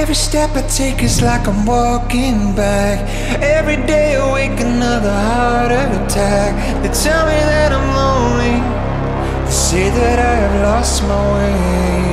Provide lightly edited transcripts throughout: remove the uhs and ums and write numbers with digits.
Every step I take is like I'm walking back. Every day awake, another heart attack. They tell me that I'm lonely. They say that I have lost my way.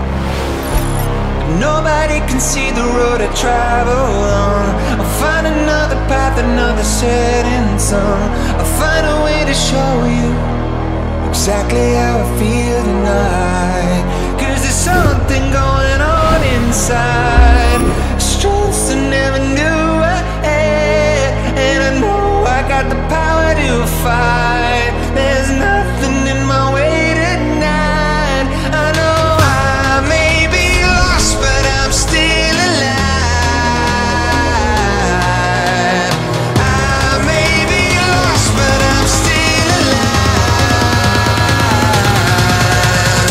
Nobody can see the road I travel on. I'll find another path, another setting sun. I'll find a way to show you exactly how I feel tonight. 'Cause there's something going on inside, strengths I never knew I had. And I know I got the power to fight. There's nothing in my way tonight. I know I may be lost, but I'm still alive. I may be lost, but I'm still alive.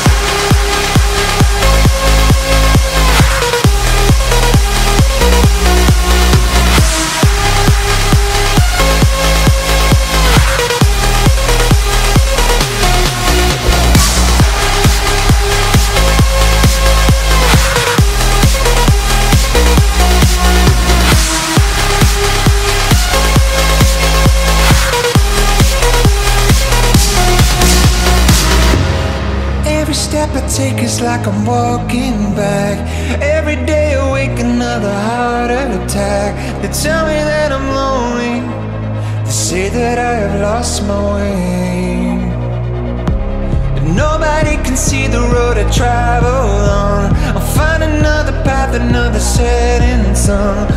Every step I take is like I'm walking back. Every day awake, another heart attack. They tell me that I'm lonely. They say that I have lost my way. And nobody can see the road I travel on. I'll find another path, another setting sun.